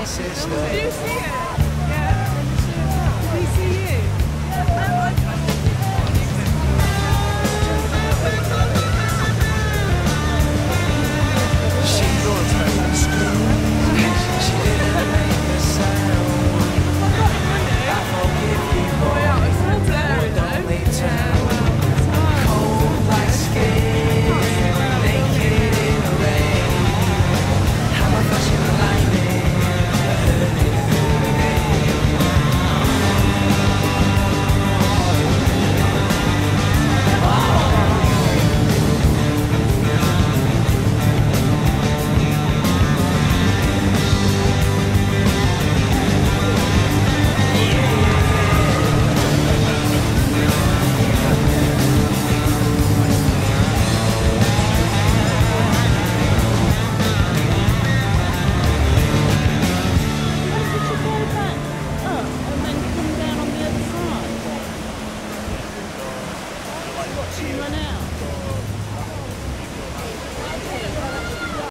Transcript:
my sister. Do you see it? Yeah. Did he see you? She was very screwed. She didn't make a sound. I forgive you, boy. Would only town. Cold like skin, naked in the rain. How I thought you were lightning, I heard it through the game. Run out.